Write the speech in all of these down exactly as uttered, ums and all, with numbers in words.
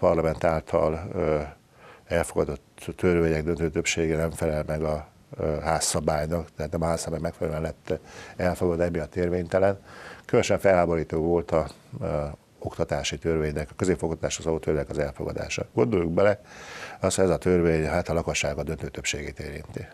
parlament által elfogadott törvények döntő többsége nem felel meg a házszabálynak, tehát nem a házszabály megfelelően lett elfogadva, emiatt érvénytelen. Különösen felháborító volt a, a oktatási törvénynek, a középoktatáshoz való törvénynek az elfogadása. Gondoljuk bele, az, hogy ez a törvény hát a lakosság a döntő többségét érinti.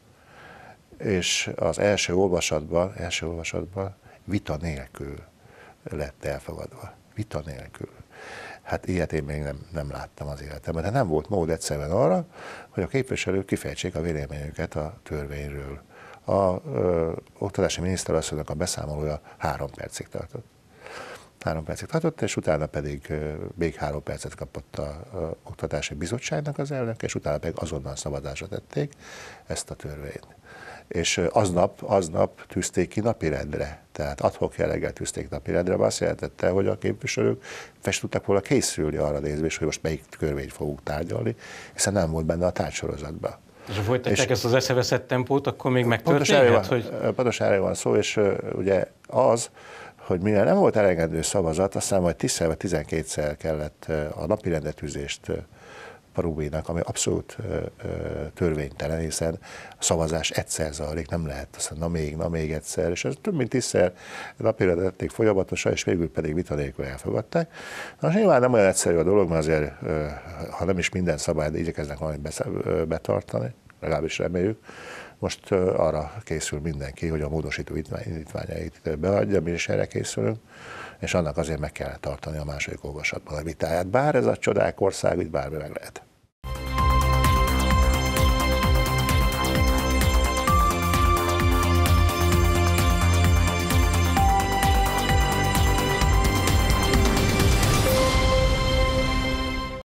És az első olvasatban, első olvasatban vita nélkül lett elfogadva. Vita nélkül. Hát ilyet én még nem, nem láttam az életemben, de nem volt mód egyszerűen arra, hogy a képviselők kifejtsék a véleményüket a törvényről. A ö, oktatási miniszterasszonynak a beszámolója három percig tartott. Három percig tartott, és utána pedig ö, még három percet kapott a, a oktatási bizottságnak az elnök, és utána pedig azonnal szavazásra tették ezt a törvényt. És aznap, aznap tűzték ki napirendre, tehát ad-hoc jelleggel tűzték napirendre, ami azt jelentette, hogy a képviselők fel tudtak volna készülni arra nézvés, hogy most melyik törvényt fogunk tárgyalni, hiszen nem volt benne a tárgysorozatban. És ha folytatják ezt az eszeveszett tempót, akkor még megtörténhet, hogy... Pontosan erről van szó, és uh, ugye az, hogy mivel nem volt elegendő szavazat, aztán majd tízszer vagy tizenkétszer kellett uh, a napirendetűzést uh, Parubinak, ami abszolút ö, ö, törvénytelen, hiszen a szavazás egyszer zajlik, nem lehet, aztán na még, na még egyszer, és ez több mint tízszer napirendre tették folyamatosan, és végül pedig vita nélkül elfogadták. Na, nyilván nem olyan egyszerű a dolog, mert azért, ö, ha nem is minden szabályt igyekeznek valamit betartani, legalábbis reméljük. Most ö, arra készül mindenki, hogy a módosító indítványait beadja, mi is erre készülünk, és annak azért meg kell tartani a második olvasatban a vitáját. Bár ez a csodák ország, itt bármi meg lehet.